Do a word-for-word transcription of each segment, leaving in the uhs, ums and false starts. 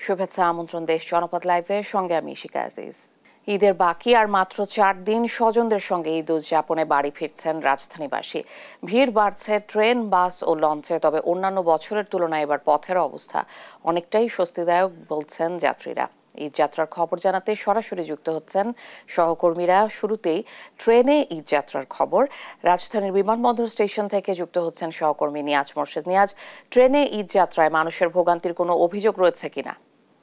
শুভেচ্ছা আমন্ত্রণ দেশ জনপদ লাইভের সঙ্গে আমি ইশিকা আজিজ। ঈদের বাকি আর মাত্র চার দিন, স্বজনদের সঙ্গে ঈদ উদযাপনে বাড়ি ফিরছেন রাজধানীবাসী। ভিড় বাড়ছে ট্রেন, বাস ও লঞ্চে। তবে অন্যান্য বছরের তুলনায় এবার পথের অবস্থা অনেকটাই স্বস্তিদায়ক বলছেন যাত্রীরা। ঈদ যাত্রার খবর জানাতে সরাসরি যুক্ত হচ্ছেন সহকর্মীরা। শুরুতেই ট্রেনে ঈদ যাত্রার খবর। রাজধানীর বিমানবন্দর স্টেশন থেকে যুক্ত হচ্ছেন সহকর্মী নিয়াজ মোর্শেদ। নিয়াজ, ট্রেনে ঈদ যাত্রায় মানুষের ভোগান্তির কোনো অভিযোগ রয়েছে কিনা?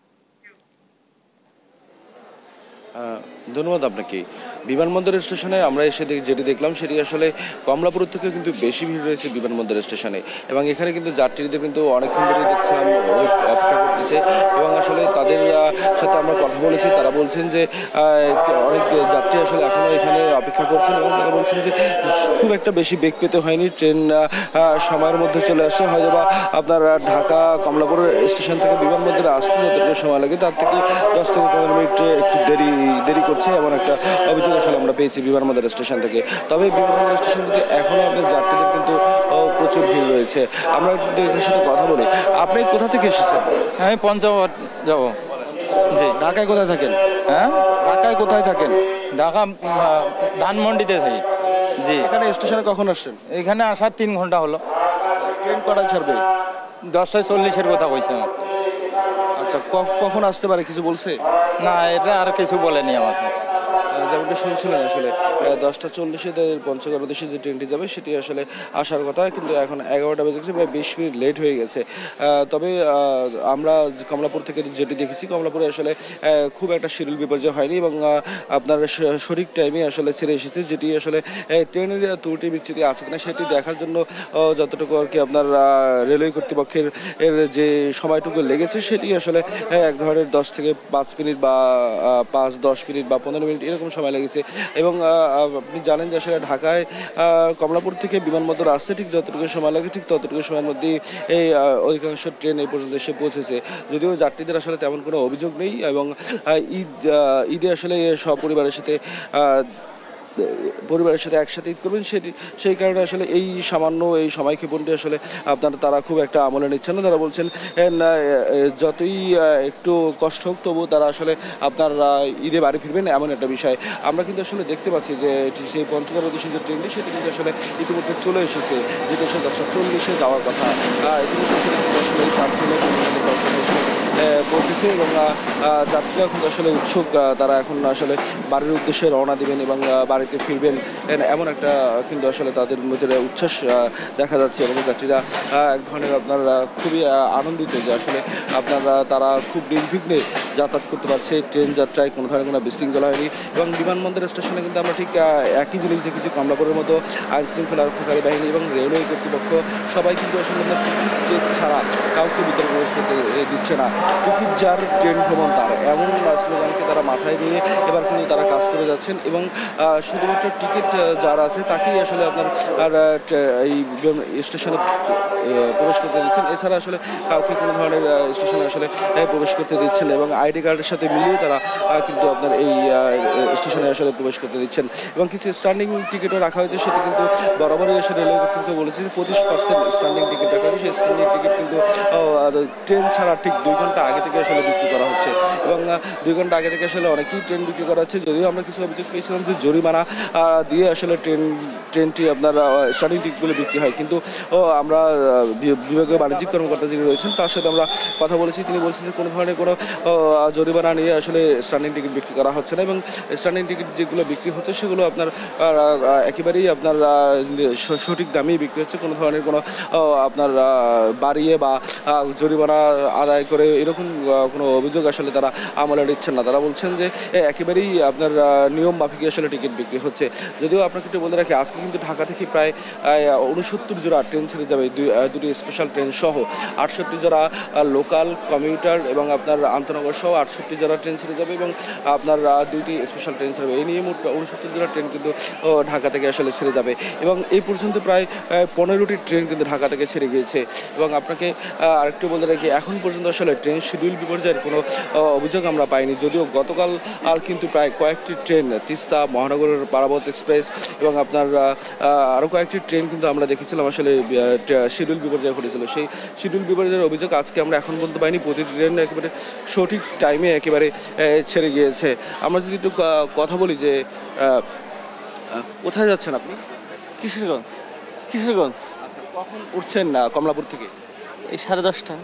ধন্যবাদ আপনাকে। বিমানবন্দর স্টেশনে আমরা এসে যেটি দেখলাম সেটি আসলে কমলাপুর থেকে কিন্তু বেশি ভিড় রয়েছে বিমানবন্দর স্টেশনে, এবং এখানে কিন্তু যাত্রীদের কিন্তু অনেকক্ষণ ধরে দেখছিলাম অপেক্ষা করতেছে, এবং আসলে তাদের সাথে আমরা কথা বলেছি। তারা বলছেন যে অনেক যাত্রী আসলে এখনও এখানে অপেক্ষা করছেন, এবং তারা বলছেন যে খুব একটা বেশি বেগ পেতে হয়নি, ট্রেন সময়ের মধ্যে চলে আসছে। হয়তো বা আপনার ঢাকা কমলাপুর স্টেশন থেকে বিমানবন্দরে আসতে যতটুকু সময় লাগে তার থেকে দশ থেকে পনেরো মিনিট একটু দেরি দেরি করছে, এমন একটা অভিযোগ আসলে আমরা পেয়েছি বিমানবন্দর স্টেশন থেকে। তবে বিমানবন্দর স্টেশন থেকে এখনও আপনার যাত্রীদের কিন্তু প্রচুর ভিড় রয়েছে। আমরা এদের সাথে কথা বলি। আপনি কোথা থেকে এসেছেন? আমি পঞ্চগড় যাবো। জি। ঢাকায় কোথায় থাকেন? হ্যাঁ, ঢাকায় কোথায় থাকেন? ঢাকা ধানমন্ডিতে থাকি। জি। এখানে স্টেশনে কখন আসছেন? এখানে আসার তিন ঘন্টা হলো। ট্রেন কটায় ছাড়বে? দশটায় চল্লিশের কথা কইছে আমার। আচ্ছা, কখন আসতে পারে কিছু বলছে? না, এটা আর কিছু বলেনি আমাকে। যেমনটা শুনছিলেন আসলে দশটা চল্লিশে পঞ্চগড় দেশে যে ট্রেনটি যাবে সেটি আসলে আসার কথা, কিন্তু এখন এগারোটা বেজে গেছে, প্রায় বিশ মিনিট লেট হয়ে গেছে। তবে আমরা কমলাপুর থেকে যেটি দেখেছি, কমলাপুরে আসলে খুব একটা শিডিউল বিপর্যয় হয়নি, এবং আপনার সঠিক টাইমে আসলে ছেড়ে এসেছে। যেটি আসলে ট্রেনের ত্রুটি বিচ্যুতি আছে কিনা সেটি দেখার জন্য যতটুকু আর কি আপনার রেলওয়ে কর্তৃপক্ষের এর যে সময়টুকু লেগেছে সেটি আসলে এক ধরনের দশ থেকে পাঁচ মিনিট বা পাঁচ দশ মিনিট বা পনেরো মিনিট এরকম সময় লেগেছে। এবং আপনি জানেন যে আসলে ঢাকায় কমলাপুর থেকে বিমানবন্দর আসতে ঠিক যতটুকু সময় লাগে ঠিক ততটুকু সময়ের মধ্যেই এই অধিকাংশ ট্রেন এই পর্যন্ত এসে পৌঁছেছে। যদিও যাত্রীদের আসলে তেমন কোনো অভিযোগ নেই, এবং ঈদ ঈদে আসলে সপরিবারের সাথে পরিবারের সাথে একসাথে ঈদ করবেন, সেটি সেই কারণে আসলে এই সামান্য এই সময়ক্ষেপণটি আসলে আপনারা তারা খুব একটা আমলে নিচ্ছেন না। তারা বলছেন যতই একটু কষ্ট হোক তবুও তারা আসলে আপনার ঈদে বাড়ি ফিরবেন, এমন একটা বিষয়। আমরা কিন্তু আসলে দেখতে পাচ্ছি যে সেই পঞ্চগড় দেশে যে ট্রেনটি সেটি কিন্তু আসলে ইতিমধ্যে চলে এসেছে, যেটা আসলে দশটা চল্লিশে যাওয়ার কথা। ইতিমধ্যে সেটা কিন্তু আসলে পৌঁছেছে, এবং যাত্রীরা কিন্তু আসলে উৎসুক। তারা এখন আসলে বাড়ির উদ্দেশ্যে রওনা দিবেন এবং বাড়িতে ফিরবেন, এমন একটা কিন্তু আসলে তাদের মধ্যে উচ্ছ্বাস দেখা যাচ্ছে। এবং যাত্রীরা এক ধরনের আপনার খুবই আনন্দিত যে আসলে আপনারা তারা খুব নির্বিঘ্নে যাতায়াত করতে পারছে। ট্রেন যাত্রায় কোনো ধরনের কোনো বিশৃঙ্খলা হয়নি, এবং বিমানবন্দর স্টেশনে কিন্তু আমরা ঠিক একই জিনিস দেখেছি। কমলাপুরের মতো আইন শৃঙ্খলা রক্ষাকারী বাহিনী এবং রেলওয়ে কর্তৃপক্ষ সবাই কিন্তু আসলে টিকিট চেক ছাড়া কাউকে ভিতরে প্রবেশ করতে দিচ্ছে না। টিকিট যার ট্রেন ভ্রমণ তার, এমন স্লোগানকে তারা মাথায় নিয়ে এবার কিন্তু তারা কাজ করে যাচ্ছেন, এবং শুধুমাত্র টিকিট যার আছে তাকেই আসলে আপনার এই স্টেশনে প্রবেশ করতে দিচ্ছেন। এছাড়া আসলে কাউকে কোনো ধরনের স্টেশনে আসলে প্রবেশ করতে দিচ্ছেন, এবং আইডি কার্ডের সাথে মিলিয়ে তারা কিন্তু আপনার এই স্টেশনে আসলে প্রবেশ করতে দিচ্ছেন। এবং কিছু স্ট্যান্ডিং টিকিটও রাখা হয়েছে, সেটি কিন্তু বরাবরই এসে রেলওয়ে কর্তৃপক্ষ বলেছে পঁচিশ পার্সেন্ট স্ট্যান্ডিং টিকিট রাখা হয়েছে। সেই স্ট্যান্ডিং টিকিট কিন্তু ট্রেন ছাড়া ঠিক দুই ঘন্টা আগে থেকে আসলে বিক্রি করা হচ্ছে, এবং দুই ঘন্টা আগে থেকে আসলে অনেকেই ট্রেন বিক্রি করা হচ্ছে। যদিও আমরা কিছু অভিযোগ পেয়েছিলাম যে জরিমানা দিয়ে আসলে ট্রেন ট্রেনটি আপনার স্ট্যান্ডিং টিকিটগুলো বিক্রি হয়, কিন্তু আমরা বিভাগীয় বাণিজ্যিক কর্মকর্তা যিনি রয়েছেন তার সাথে আমরা কথা বলেছি। তিনি বলছেন যে কোনো ধরনের কোনো জরিমানা নিয়ে আসলে স্ট্যান্ডিং টিকিট বিক্রি করা হচ্ছে না, এবং স্ট্যান্ডিং টিকিট যেগুলো বিক্রি হচ্ছে সেগুলো আপনার একেবারেই আপনার সঠিক দামেই বিক্রি হচ্ছে। কোনো ধরনের কোনো আপনার বাড়িয়ে বা জরিমানা আদায় করে এরকম কোনো অভিযোগ আসলে তারা আমলে নিচ্ছেন না। তারা বলছেন যে একেবারেই আপনার নিয়ম মাফিক আসলে টিকিট বিক্রি হচ্ছে। যদিও আপনাকে একটু বলে রাখি, আজকে কিন্তু ঢাকা থেকে প্রায় উনসত্তর জোড়া ট্রেন ছেড়ে যাবে, দুটি স্পেশাল ট্রেন সহ আটষট্টি জোড়া লোকাল কমিউটার এবং আপনার আন্তনগর সহ আটষট্টি জোড়া ট্রেন ছেড়ে যাবে এবং আপনার দুইটি স্পেশাল ট্রেন ছেড়ে যাবে। এই নিয়ে মোট উনসত্তর জোড়া ট্রেন কিন্তু ঢাকা থেকে আসলে ছেড়ে যাবে এবং এই পর্যন্ত প্রায় পনেরোটি ট্রেন কিন্তু ঢাকা থেকে ছেড়ে গিয়েছে। এবং আপনাকে আরেকটু বলে রাখি, এখন পর্যন্ত আসলে ট্রেন শিডিউল বিপর্যয়ের কোনো অভিযোগ আমরা পাইনি, যদিও গতকাল আর কিন্তু প্রায় কয়েকটি ট্রেন তিস্তা, মহানগরের পারাবত এক্সপ্রেস এবং আপনার আরও কয়েকটি ট্রেন কিন্তু আমরা দেখেছিলাম আসলে শিডিউল বিপর্যয় ঘটেছিল। সেই শিডিউল বিপর্যয়ের অভিযোগ আজকে আমরা এখন বলতে পারিনি। প্রতিটি ট্রেন একেবারে সঠিক টাইমে একেবারে ছেড়ে গিয়েছে। আমরা যদি একটু কথা বলি যে কোথায় যাচ্ছেন আপনি? কিশোরগঞ্জ। কিশোরগঞ্জ। আচ্ছা, কখন উঠছেন না কমলাপুর থেকে? এই সাড়ে দশটা।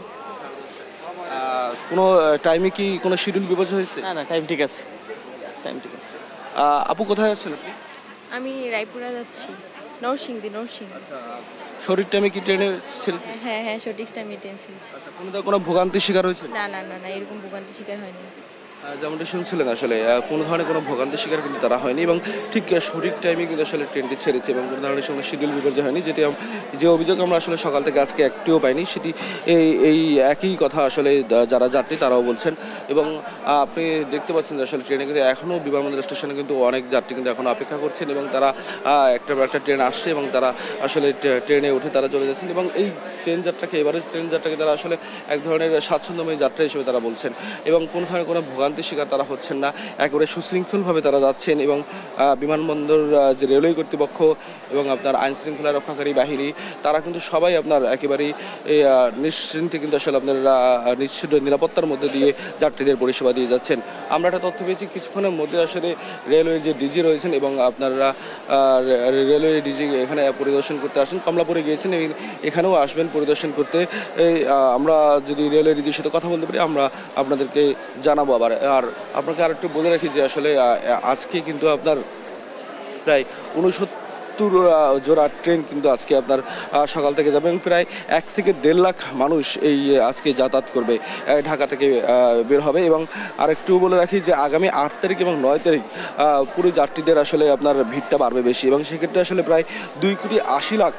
কোনো টাইমে কি কোনো শিডিউল বিপর্যয় হয়েছে? না না, টাইম ঠিক আছে, টাইম ঠিক আছে। আপু কোথায় যাচ্ছেন আপনি? আমি রায়পুরা যাচ্ছি, নরসিংদী। নরসিংদী। আচ্ছা, সঠিক টাইমে কি ট্রেনে ছেড়েছে? হ্যাঁ হ্যাঁ, সঠিক টাইমে ট্রেন ছেড়েছে। আচ্ছা, কোনো কোনো ভোগান্তির শিকার হয়েছে? না না না না, এরকম ভোগান্তির শিকার হয়নি। যেমনটা শুনছিলেন আসলে কোনো ধরনের কোনো ভোগান্তির শিকার কিন্তু তারা হয়নি এবং ঠিক সঠিক টাইমে কিন্তু আসলে ট্রেনটি ছেড়েছে এবং কোনো ধরনের সঙ্গে শিডিউল বিপর্যয় হয়নি। যেটি যে অভিযোগ আমরা আসলে সকাল থেকে আজকে একটিও পাইনি, সেটি এই এই একই কথা আসলে যারা যাত্রী তারাও বলছেন। এবং আপনি দেখতে পাচ্ছেন যে আসলে ট্রেনে কিন্তু এখনও বিমানবন্দর স্টেশনে কিন্তু অনেক যাত্রী কিন্তু এখনও অপেক্ষা করছেন এবং তারা একটা একটা ট্রেন আসছে এবং তারা আসলে ট্রেনে উঠে তারা চলে যাচ্ছেন এবং এই ট্রেন যাত্রাকে এবারের ট্রেন যাত্রাকে তারা আসলে এক ধরনের স্বাচ্ছন্দ্যময় যাত্রা হিসেবে তারা বলছেন এবং কোনো ধরনের কোনো ভোগান্তি শিকার তারা হচ্ছেন না। একেবারে সুশৃঙ্খলভাবে তারা যাচ্ছেন এবং বিমানবন্দর যে রেলওয়ে কর্তৃপক্ষ এবং আপনার আইন শৃঙ্খলা রক্ষাকারী বাহিনী তারা কিন্তু সবাই আপনার একেবারেই নিশ্চিন্তে কিন্তু আসলে আপনার নিশ্চিত নিরাপত্তার মধ্যে দিয়ে যাত্রীদের পরিষেবা দিয়ে যাচ্ছেন। আমরা একটা তথ্য পেয়েছি কিছুক্ষণের মধ্যে আসলে রেলওয়ে যে ডিজি রয়েছেন এবং আপনারা রেলওয়ে ডিজি এখানে পরিদর্শন করতে আসেন, কমলাপুরে গিয়েছেন এবং এখানেও আসবেন পরিদর্শন করতে। আমরা যদি রেলওয়ে ডিজির সাথে কথা বলতে পারি আমরা আপনাদেরকে জানাবো। আবার আর আপনাকে আর একটু বলে রাখি যে আসলে আজকে কিন্তু আপনার প্রায় উনসত্তর জোড়া ট্রেন কিন্তু আজকে আপনার সকাল থেকে যাবে এবং প্রায় এক থেকে দেড় লাখ মানুষ এই আজকে যাতায়াত করবে, ঢাকা থেকে বের হবে। এবং আরেকটু বলে রাখি যে আগামী আট তারিখ এবং নয় তারিখ পুরো যাত্রীদের আসলে আপনার ভিড়টা বাড়বে বেশি এবং সেক্ষেত্রে আসলে প্রায় দুই কোটি আশি লাখ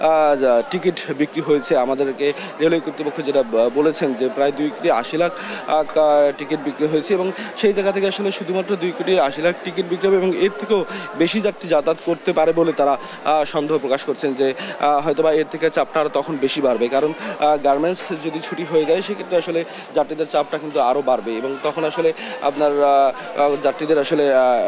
টিকিট বিক্রি হয়েছে। আমাদেরকে রেলওয়ে কর্তৃপক্ষ যেটা বলেছেন যে প্রায় দুই কোটি আশি লাখ টিকিট বিক্রি হয়েছে এবং সেই জায়গা থেকে আসলে শুধুমাত্র দুই কোটি আশি লাখ টিকিট বিক্রি হবে এবং এর থেকেও বেশি যাত্রী যাতায়াত করতে পারে বলে তারা সন্দেহ প্রকাশ করছেন যে হয়তোবা এর থেকে চাপটা আরও তখন বেশি বাড়বে, কারণ গার্মেন্টস যদি ছুটি হয়ে যায় সেক্ষেত্রে আসলে যাত্রীদের চাপটা কিন্তু আরও বাড়বে এবং তখন আসলে আপনার যাত্রীদের আসলে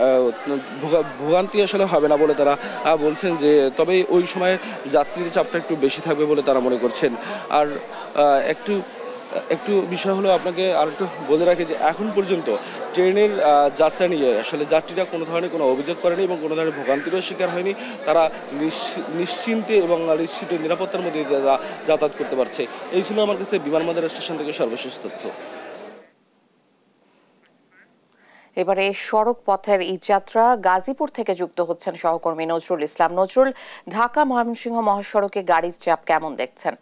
ভোগান্তি আসলে হবে না বলে তারা বলছেন যে তবে ওই সময় যাত্রীদের চাপটা একটু বেশি থাকবে বলে তারা মনে করছেন। আর একটু একটু বিষয় হলো আপনাকে আর একটু বলে রাখি যে এখন পর্যন্ত ট্রেনের যাত্রা নিয়ে আসলে যাত্রীরা কোনো ধরনের কোনো অভিযোগ করেনি এবং কোনো ধরনের ভোগান্তিরও শিকার হয়নি। তারা নিশ্চিন্তে এবং নিশ্চিত নিরাপত্তার মধ্যে যাতায়াত করতে পারছে। এই ছিল আমার কাছে বিমানবন্দর স্টেশন থেকে সর্বশেষ তথ্য। এবারে সড়ক পথের এই যাত্রা গাজীপুর থেকে যুক্ত হচ্ছেন সহকর্মী নজরুল ইসলাম। নজরুল, ঢাকা ময়মনসিংহ মহাসড়কে গাড়ির চাপ কেমন দেখছেন?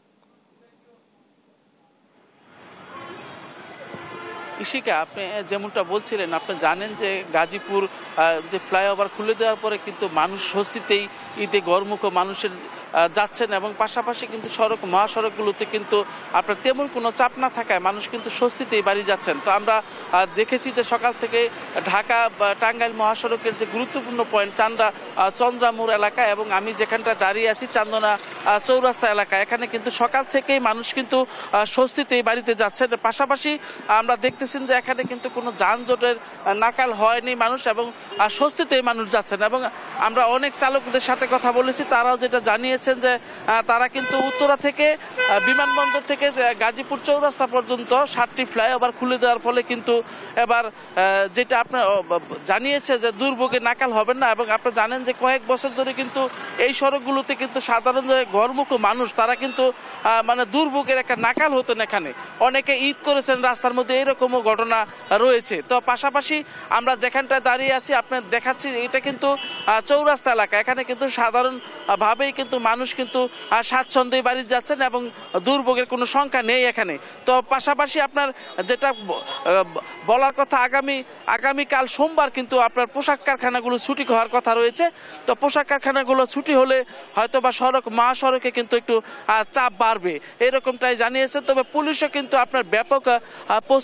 ইশিকা, আপনি যেমনটা বলছিলেন, আপনি জানেন যে গাজীপুর যে ফ্লাইওভার খুলে দেওয়ার পরে কিন্তু মানুষ স্বস্তিতেই ঈদে গরমুখ মানুষের যাচ্ছেন এবং পাশাপাশি কিন্তু সড়ক মহাসড়কগুলোতে কিন্তু আপনার তেমন কোনো চাপ না থাকায় মানুষ কিন্তু স্বস্তিতেই বাড়ি যাচ্ছেন। তো আমরা দেখেছি যে সকাল থেকে ঢাকা টাঙ্গাইল মহাসড়কের যে গুরুত্বপূর্ণ পয়েন্ট চান্দা চন্দ্রামোড় এলাকা এবং আমি যেখানটা দাঁড়িয়ে আছি চান্দনা চৌরাস্তা এলাকা, এখানে কিন্তু সকাল থেকেই মানুষ কিন্তু স্বস্তিতেই বাড়িতে যাচ্ছেন। পাশাপাশি আমরা দেখতেছেন যে এখানে কিন্তু কোনো যানজটের নাকাল হয়নি মানুষ এবং স্বস্তিতেই মানুষ যাচ্ছেন। এবং আমরা অনেক চালকদের সাথে কথা বলেছি, তারাও যেটা জানিয়েছেন যে তারা কিন্তু উত্তরা থেকে বিমানবন্দর থেকে গাজীপুর চৌরাস্তা পর্যন্ত সাতটি ফ্লাইওভার খুলে দেওয়ার ফলে কিন্তু এবার যেটা আপনার জানিয়েছে যে দুর্ভোগে নাকাল হবেন না। এবং আপনারা জানেন যে কয়েক বছর ধরে কিন্তু এই সড়কগুলোতে কিন্তু সাধারণ যে ঘরমুখ মানুষ তারা কিন্তু মানে দুর্ভোগের একটা নাকাল হতেন। এখানে অনেকে ঈদ করেছেন রাস্তার মধ্যে, এরকমও ঘটনা রয়েছে। তো পাশাপাশি আমরা যেখানটায় দাঁড়িয়ে আছি আপনার দেখাচ্ছি এটা কিন্তু চৌরাস্তা এলাকা, এখানে কিন্তু সাধারণভাবেই কিন্তু মানুষ কিন্তু স্বাচ্ছন্দ্যে বাড়ি যাচ্ছেন এবং দুর্ভোগের কোনো সংখ্যা নেই এখানে। তো পাশাপাশি আপনার যেটা বলার কথা, আগামী আগামীকাল সোমবার কিন্তু আপনার পোশাক কারখানাগুলো ছুটি হওয়ার কথা রয়েছে। তো পোশাক কারখানাগুলো ছুটি হলে হয়তো বা সড়ক মহাসড়কে কিন্তু একটু চাপ বাড়বে এরকমটাই জানিয়েছে। তবে পুলিশও কিন্তু আপনার ব্যাপক প্রস্তুতি রেখে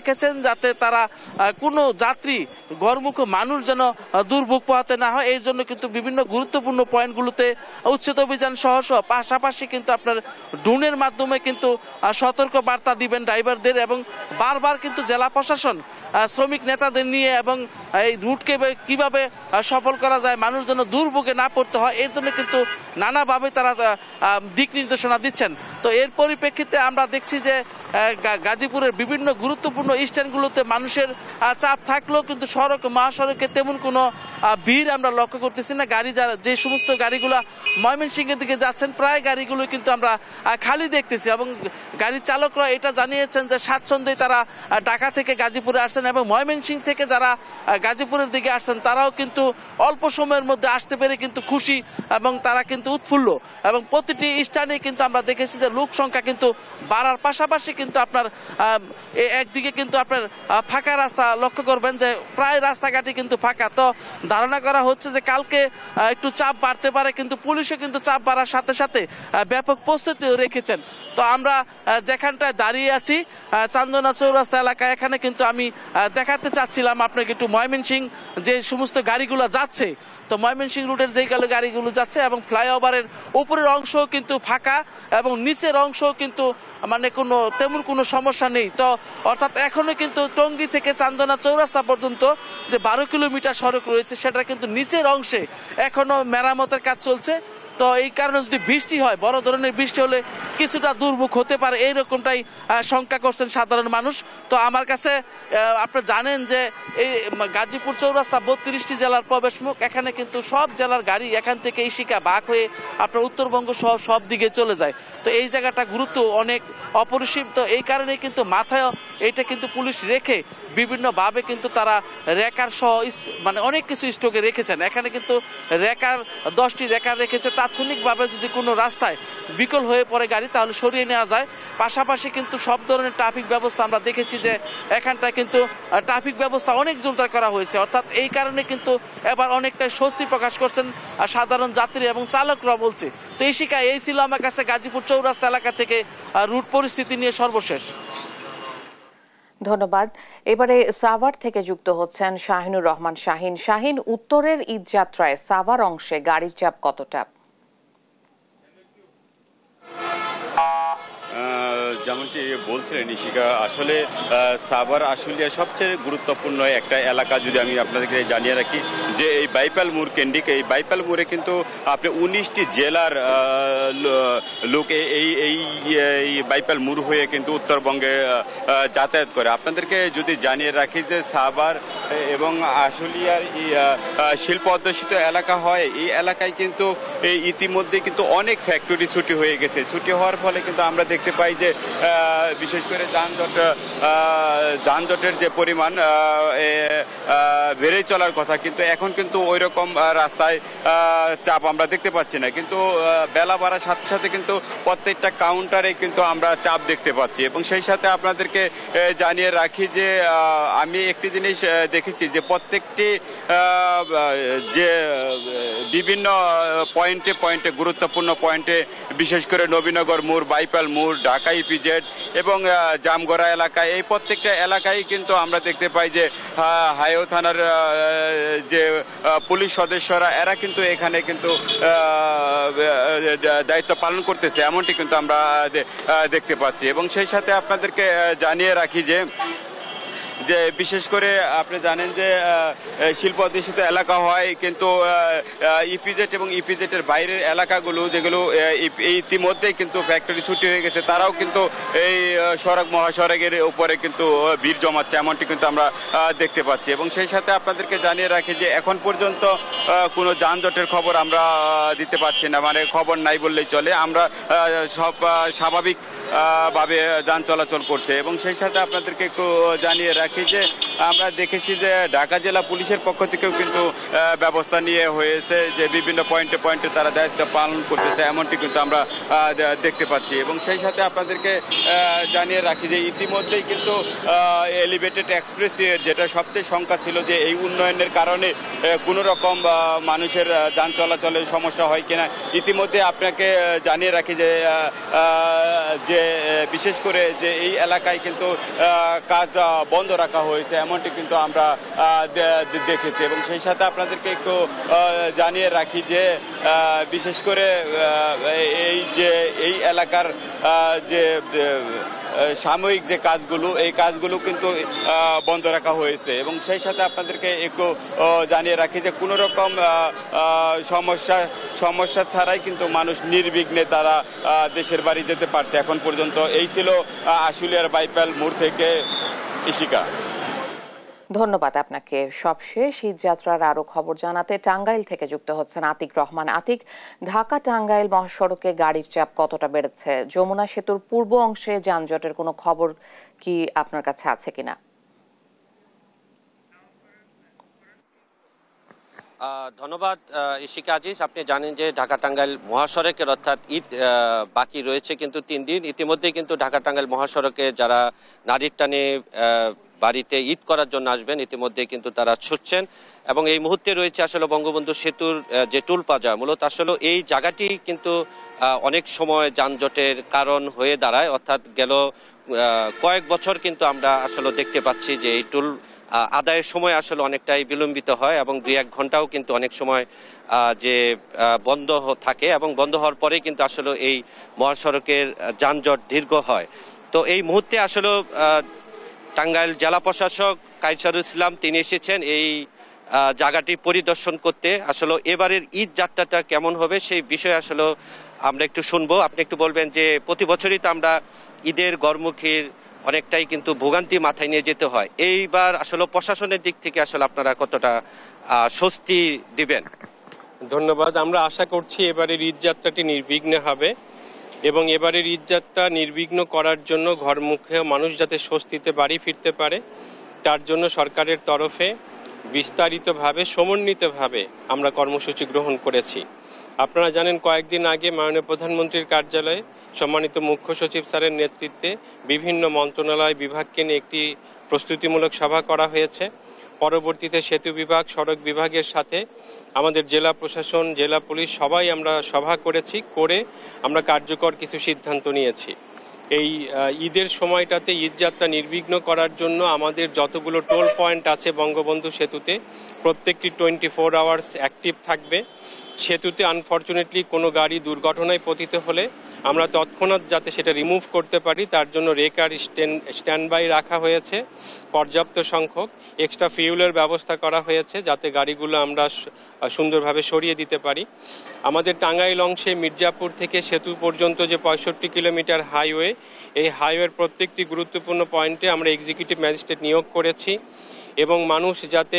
রেখেছেন যাতে তারা কোনো যাত্রী গড়মুখ মানুষ যেন দুর্ভোগ পোহাতে না হয়, এর জন্য কিন্তু বিভিন্ন গুরুত্বপূর্ণ পয়েন্টগুলোতে উচ্ছেদ অভিযান সহ সহ পাশাপাশি কিন্তু আপনার ড্রোনের মাধ্যমে কিন্তু সতর্ক বার্তা দিবেন ড্রাইভারদের, এবং বারবার কিন্তু জেলা প্রশাসন শ্রমিক নেতাদের নিয়ে এবং এই রুটকে কিভাবে সফল করা যায়, মানুষ যেন দুর্ভোগে না পড়তে হয়, এর জন্য কিন্তু নানাভাবে তারা দিক নির্দেশনা দিচ্ছেন। তো এর পরিপ্রেক্ষিতে আমরা দেখছি যে গাজীপুরের বিভিন্ন গুরুত্বপূর্ণ স্ট্যান্ডগুলোতে মানুষের চাপ থাকলেও কিন্তু সড়ক মহাসড়কে তেমন কোনো ভিড় আমরা লক্ষ্য করতেছি না। গাড়ি যারা যে সমস্ত গাড়িগুলো ময়মনসিংহের দিকে যাচ্ছেন প্রায় গাড়িগুলো কিন্তু আমরা খালি দেখতেছি, এবং গাড়ির চালকরা এটা জানিয়েছেন যে স্বাচ্ছন্দ্যে তারা ঢাকা থেকে গাজীপুরে আসছেন, এবং ময়মনসিংহ থেকে যারা গাজীপুরের দিকে আসছেন তারাও কিন্তু অল্প সময়ের মধ্যে আসতে পেরে কিন্তু খুশি এবং তারা কিন্তু উৎফুল্ল, এবং প্রতিটি স্থানে কিন্তু আমরা দেখেছি যে লোক সংখ্যা কিন্তু বাড়ার পাশাপাশি কিন্তু আপনার একদিকে কিন্তু আপনার ফাঁকা রাস্তা লক্ষ্য করবেন যে প্রায় রাস্তাঘাটে কিন্তু ফাঁকা। তো ধারণা করা হচ্ছে যে কালকে একটু চাপ বাড়তে পারে, কিন্তু পুলিশও কিন্তু চাপ বাড়ার সাথে সাথে ব্যাপক প্রস্তুতিও রেখেছেন। তো আমরা যেখানটায় দাঁড়িয়ে আছি চান্দনা চৌরাস্তা এলাকায়, এখানে কিন্তু আমি দেখাতে চাচ্ছিলাম আপনাকে একটু ময়মনসিংহ যে সমস্ত গাড়িগুলো যাচ্ছে, তো ময়মনসিংহ রুটের যেই গেল গাড়িগুলো যাচ্ছে এবং ফ্লাইওভারের উপরের অংশও কিন্তু ফাঁকা এবং নিচের অংশও কিন্তু মানে কোনো তেমন কোনো সমস্যা নেই। তো অর্থাৎ এখনো কিন্তু টঙ্গী থেকে চান্দনা চৌরাস্তা পর্যন্ত যে বারো কিলোমিটার সড়ক রয়েছে সেটা কিন্তু নিচের অংশে এখনো মেরামতের কাজ চলছে। তো এই কারণে যদি বৃষ্টি হয়, বড় ধরনের বৃষ্টি হলে কিছুটা দুর্ভোগ হতে পারে, এইরকমটাই শঙ্কা করছেন সাধারণ মানুষ। তো আমার কাছে আপনারা জানেন যে এই গাজীপুর চৌরাস্তা বত্রিশটি জেলার প্রবেশমুখ, এখানে কিন্তু সব জেলার গাড়ি এখান থেকে ইশিকা বাঁক হয়ে আপনার উত্তরবঙ্গ সহ সব দিকে চলে যায়। তো এই জায়গাটা গুরুত্ব অনেক অপরিসীম। তো এই কারণে কিন্তু মাথায় এইটা কিন্তু পুলিশ রেখে বিভিন্নভাবে কিন্তু তারা রেকার সহ মানে অনেক কিছু স্টকে রেখেছেন। এখানে কিন্তু রেকার দশটি রেকার রেখেছে, তাৎক্ষণিকভাবে যদি কোনো রাস্তায় বিকল হয়ে পড়ে গাড়ি তাহলে সরিয়ে নেওয়া যায়। পাশাপাশি কিন্তু সব ধরনের ট্রাফিক ব্যবস্থা আমরা দেখেছি যে এখানটায় কিন্তু ট্রাফিক ব্যবস্থা অনেক জোরদার করা হয়েছে। অর্থাৎ এই কারণে কিন্তু এবার অনেকটাই স্বস্তি প্রকাশ করছেন সাধারণ যাত্রী এবং চালকরা বলছে। তো এই শিকা এই ছিল আমার কাছে গাজীপুর চৌরাস্তা এলাকা থেকে রুট পরিস্থিতি নিয়ে সর্বশেষ। ধন্যবাদ। এবারে সাভার থেকে যুক্ত হচ্ছেন শাহিনুর রহমান শাহিন। শাহিন, উত্তরের ঈদযাত্রায় সাভার অংশে গাড়ির চাপ কতটা? যেমনটি বলছিলেন নিশিকা, আসলে সাভার আশুলিয়া সবচেয়ে গুরুত্বপূর্ণ একটা এলাকা। যদি আমি আপনাদেরকে জানিয়ে রাখি যে এই বাইপাল মোড় কেন্দ্রিক, এই বাইপাল মোড়ে কিন্তু আপনি উনিশটি জেলার লোক এই এই বাইপাল মোড় হয়ে কিন্তু উত্তরবঙ্গে যাতায়াত করে। আপনাদেরকে যদি জানিয়ে রাখি যে সাভার এবং আশুলিয়ার শিল্প অধ্যুষিত এলাকা হয়, এই এলাকায় কিন্তু এই ইতিমধ্যে কিন্তু অনেক ফ্যাক্টরি ছুটি হয়ে গেছে। ছুটি হওয়ার ফলে কিন্তু আমরা দেখতে পাই যে বিশেষ করে যানজট যানজটের যে পরিমাণ বেড়ে চলার কথা, কিন্তু এখন কিন্তু ওই রকম রাস্তায় চাপ আমরা দেখতে পাচ্ছি না। কিন্তু বেলা বাড়ার সাথে সাথে কিন্তু প্রত্যেকটা কাউন্টারে কিন্তু আমরা চাপ দেখতে পাচ্ছি। এবং সেই সাথে আপনাদেরকে জানিয়ে রাখি যে আমি একটি জিনিস দেখেছি যে প্রত্যেকটি যে বিভিন্ন পয়েন্টে পয়েন্টে গুরুত্বপূর্ণ পয়েন্টে, বিশেষ করে নবীনগর মোড়, বাইপাল মোড়, ঢাকা ইপিজেড এবং জামগড়া এলাকায়, এই প্রত্যেকটা এলাকায় কিন্তু আমরা দেখতে পাই যে হাইও থানার যে পুলিশ সদস্যরা এরা কিন্তু এখানে কিন্তু দায়িত্ব পালন করতেছে, এমনটি কিন্তু আমরা দেখতে পাচ্ছি। এবং সেই সাথে আপনাদেরকে জানিয়ে রাখি যে যে বিশেষ করে আপনি জানেন যে শিল্প অধ্যুষিত এলাকা হয়, কিন্তু ইপিজেড এবং ইপিজেডের বাইরের এলাকাগুলো যেগুলো ইতিমধ্যেই কিন্তু ফ্যাক্টরি ছুটি হয়ে গেছে, তারাও কিন্তু এই সড়ক মহাসড়কের উপরে কিন্তু ভিড় জমাচ্ছে, এমনটি কিন্তু আমরা দেখতে পাচ্ছি। এবং সেই সাথে আপনাদেরকে জানিয়ে রাখি যে এখন পর্যন্ত কোনো যানজটের খবর আমরা দিতে পারছি না, মানে খবর নাই বললেই চলে। আমরা সব স্বাভাবিকভাবে যান চলাচল করছে। এবং সেই সাথে আপনাদেরকে একটু জানিয়ে রাখি যে আমরা দেখেছি যে ঢাকা জেলা পুলিশের পক্ষ থেকেও কিন্তু ব্যবস্থা নিয়ে হয়েছে, যে বিভিন্ন পয়েন্টে পয়েন্টে তারা দায়িত্ব পালন করতেছে, এমনটি কিন্তু আমরা দেখতে পাচ্ছি। এবং সেই সাথে আপনাদেরকে জানিয়ে রাখি যে ইতিমধ্যেই কিন্তু এলিভেটেড এক্সপ্রেসওয়ের যেটা সবচেয়ে শঙ্কা ছিল যে এই উন্নয়নের কারণে কোনো রকম মানুষের যান চলাচলের সমস্যা হয় কিনা, ইতিমধ্যে আপনাকে জানিয়ে রাখি যে যে বিশেষ করে যে এই এলাকায় কিন্তু কাজ বন্ধ রাখা হয়েছে এমনটি কিন্তু আমরা দেখেছি। এবং সেই সাথে আপনাদেরকে একটু জানিয়ে রাখি যে বিশেষ করে এই যে এই এলাকার যে সাময়িক যে কাজগুলো এই কাজগুলো কিন্তু বন্ধ রাখা হয়েছে। এবং সেই সাথে আপনাদেরকে একটু জানিয়ে রাখি যে কোনো রকম সমস্যা সমস্যা ছাড়াই কিন্তু মানুষ নির্বিঘ্নে তারা দেশের বাড়ি যেতে পারছে এখন পর্যন্ত। এই ছিল আশুলিয়ার বাইপাল মোড় থেকে ইশিকা। ধন্যবাদ আপনাকে। সবশেষ ঈদযাত্রার আরো খবর জানাতে টাঙ্গাইল থেকে যুক্ত হচ্ছেন আতিক রহমান। আতিক, ঢাকা টাঙ্গাইল মহাসড়কে গাড়ির চাপ কতটা বেড়েছে? যমুনা সেতুর পূর্ব অংশে যানজটের কোনো খবর কি আপনার কাছে আছে কিনা? ধন্যবাদ ইশিকা আজিজ। আপনি জানেন যে ঢাকা টাঙ্গাইল মহাসড়কের অর্থাৎ ঈদ বাকি রয়েছে কিন্তু তিন দিন। ইতিমধ্যে কিন্তু ঢাকা টাঙ্গাইল মহাসড়কে যারা নারীর টানে বাড়িতে ঈদ করার জন্য আসবেন ইতিমধ্যে কিন্তু তারা ছুটছেন। এবং এই মুহূর্তে রয়েছে আসলে বঙ্গবন্ধু সেতুর যে টুল প্লাজা, মূলত আসলে এই জায়গাটি কিন্তু অনেক সময় যানজটের কারণ হয়ে দাঁড়ায়। অর্থাৎ গেল কয়েক বছর কিন্তু আমরা আসলে দেখতে পাচ্ছি যে এই টুল আদায়ের সময় আসলে অনেকটাই বিলম্বিত হয় এবং দুই এক ঘন্টাও কিন্তু অনেক সময় যে বন্ধ থাকে এবং বন্ধ হওয়ার পরেই কিন্তু আসলে এই মহাসড়কের যানজট দীর্ঘ হয়। তো এই মুহূর্তে আসলে টাঙ্গাইল জেলা প্রশাসক কাইসারুল ইসলাম তিনি এসেছেন এই জায়গাটি পরিদর্শন করতে। আসলে এবারের ঈদ যাত্রাটা কেমন হবে সেই বিষয়ে আসলে আমরা একটু শুনবো। আপনি একটু বলবেন যে প্রতি বছরই তো আমরা ঈদের গরমুখীর অনেকটাই কিন্তু ভোগান্তি মাথায় নিয়ে যেতে হয়, এইবার আসলে প্রশাসনের দিক থেকে আসলে আপনারা কতটা স্বস্তি দিবেন? ধন্যবাদ। আমরা আশা করছি এবারের ঈদ যাত্রাটি নির্বিঘ্নে হবে এবং এবারের ঈদ যাত্রা নির্বিঘ্ন করার জন্য ঘরমুখে মানুষ যাতে স্বস্তিতে বাড়ি ফিরতে পারে তার জন্য সরকারের তরফে বিস্তারিতভাবে সমন্বিতভাবে আমরা কর্মসূচি গ্রহণ করেছি। আপনারা জানেন কয়েকদিন আগে মাননীয় প্রধানমন্ত্রীর কার্যালয়ে সম্মানিত মুখ্য সচিব স্যারের নেতৃত্বে বিভিন্ন মন্ত্রণালয় বিভাগকে নিয়ে একটি প্রস্তুতিমূলক সভা করা হয়েছে। পরবর্তীতে সেতু বিভাগ, সড়ক বিভাগের সাথে আমাদের জেলা প্রশাসন, জেলা পুলিশ সবাই আমরা সভা করেছি, করে আমরা কার্যকর কিছু সিদ্ধান্ত নিয়েছি। এই ঈদের সময়টাতে ঈদযাত্রা নির্বিঘ্ন করার জন্য আমাদের যতগুলো টোল পয়েন্ট আছে বঙ্গবন্ধু সেতুতে প্রত্যেকটি টোয়েন্টি ফোর আওয়ার্স অ্যাক্টিভ থাকবে। সেতুতে আনফর্চুনেটলি কোনো গাড়ি দুর্ঘটনায় পতিত হলে আমরা তৎক্ষণাৎ যাতে সেটা রিমুভ করতে পারি তার জন্য রেকার স্ট্যান্ড স্ট্যান্ড বাই রাখা হয়েছে। পর্যাপ্ত সংখ্যক এক্সট্রা ফিউলের ব্যবস্থা করা হয়েছে যাতে গাড়িগুলো আমরা সুন্দরভাবে সরিয়ে দিতে পারি। আমাদের টাঙ্গাইল অংশে মির্জাপুর থেকে সেতু পর্যন্ত যে পঁয়ষট্টি কিলোমিটার হাইওয়ে, এই হাইওয়ের প্রত্যেকটি গুরুত্বপূর্ণ পয়েন্টে আমরা এক্সিকিউটিভ ম্যাজিস্ট্রেট নিয়োগ করেছি এবং মানুষ যাতে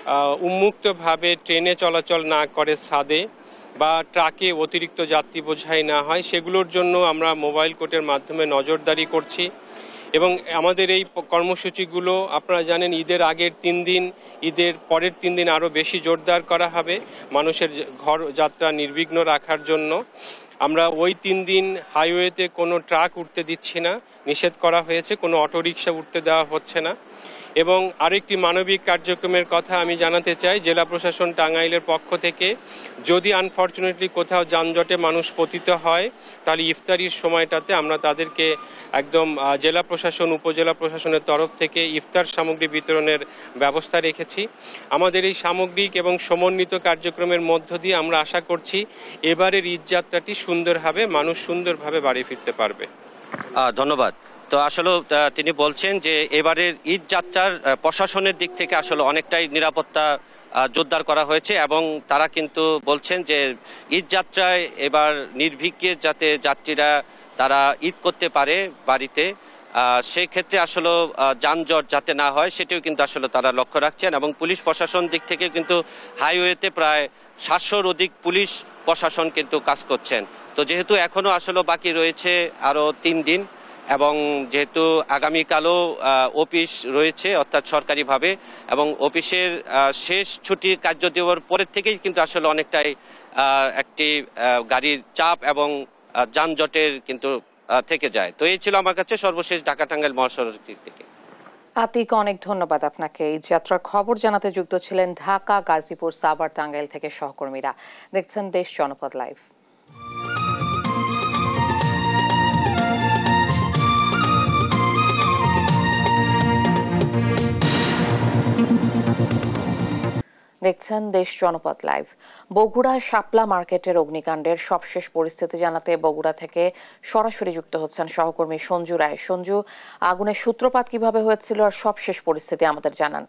উন্মুক্তভাবে ট্রেনে চলাচল না করে, ছাদে বা ট্রাকে অতিরিক্ত যাত্রী বোঝাই না হয়, সেগুলোর জন্য আমরা মোবাইল কোর্টের মাধ্যমে নজরদারি করছি। এবং আমাদের এই কর্মসূচিগুলো আপনারা জানেন ঈদের আগের তিন দিন, ঈদের পরের তিন দিন আরও বেশি জোরদার করা হবে মানুষের ঘর যাত্রা নির্বিঘ্ন রাখার জন্য। আমরা ওই তিন দিন হাইওয়েতে কোনো ট্রাক উঠতে দিচ্ছি না, নিষেধ করা হয়েছে, কোনো অটোরিকশা উঠতে দেওয়া হচ্ছে না। এবং আরেকটি মানবিক কার্যক্রমের কথা আমি জানাতে চাই, জেলা প্রশাসন টাঙ্গাইলের পক্ষ থেকে যদি আনফর্চুনেটলি কোথাও যানজটে মানুষ পতিত হয় তাহলে ইফতারির সময়টাতে আমরা তাদেরকে একদম জেলা প্রশাসন, উপজেলা প্রশাসনের তরফ থেকে ইফতার সামগ্রী বিতরণের ব্যবস্থা রেখেছি। আমাদের এই সামগ্রিক এবং সমন্বিত কার্যক্রমের মধ্য দিয়ে আমরা আশা করছি এবারের ঈদ যাত্রাটি সুন্দর হবে, মানুষ সুন্দরভাবে বাড়ি ফিরতে পারবে। ধন্যবাদ। তো আসলে তিনি বলছেন যে এবারের ঈদ যাত্রার প্রশাসনের দিক থেকে আসলে অনেকটাই নিরাপত্তা জোরদার করা হয়েছে এবং তারা কিন্তু বলছেন যে ঈদ যাত্রায় এবার নির্বিঘ্নে যাতে যাত্রীরা তারা ঈদ করতে পারে বাড়িতে, সেই ক্ষেত্রে আসলে যানজট যাতে না হয় সেটিও কিন্তু আসলে তারা লক্ষ্য রাখছেন। এবং পুলিশ প্রশাসন দিক থেকে কিন্তু হাইওয়েতে প্রায় সাতশোর অধিক পুলিশ প্রশাসন কিন্তু কাজ করছেন। তো যেহেতু এখনও আসলে বাকি রয়েছে আরও তিন দিন এবং যেহেতু আগামীকালও অফিস রয়েছে অর্থাৎ সরকারিভাবে, এবং অফিসের শেষ ছুটির কার্য দেওয়ার পরের থেকেই কিন্তু আসলে অনেকটাই একটি গাড়ির চাপ এবং যানজটের কিন্তু থেকে যায়। তো এই ছিল আমার কাছে সর্বশেষ ঢাকা টাঙ্গাইল মহাসড়ক দিক থেকে। আতিক, অনেক ধন্যবাদ আপনাকে। এই যাত্রার খবর জানাতে যুক্ত ছিলেন ঢাকা, গাজীপুর, সাভার, টাঙ্গাইল থেকে সহকর্মীরা। দেখছেন দেশ জনপদ লাইভ। দেখছেন দেশ জনপদ লাইভ। বগুড়া শাপলা মার্কেটের অগ্নিকাণ্ডের সবশেষ পরিস্থিতি জানাতে বগুড়া থেকে সরাসরি যুক্ত হচ্ছেন সহকর্মী সঞ্জু রায়। সঞ্জু, আগুনের সূত্রপাত কিভাবে হয়েছিল আর সবশেষ পরিস্থিতি আমাদের জানান।